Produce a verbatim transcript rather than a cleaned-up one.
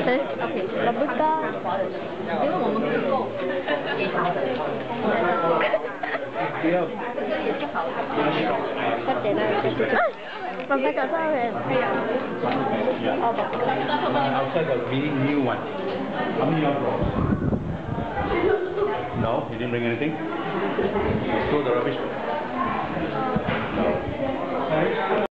我不知道。因为我们不够。 不要。 快点来，快点。爸爸搞错了。 Outside the mini new one. How many you brought? No, you didn't bring anything? Throw the rubbish.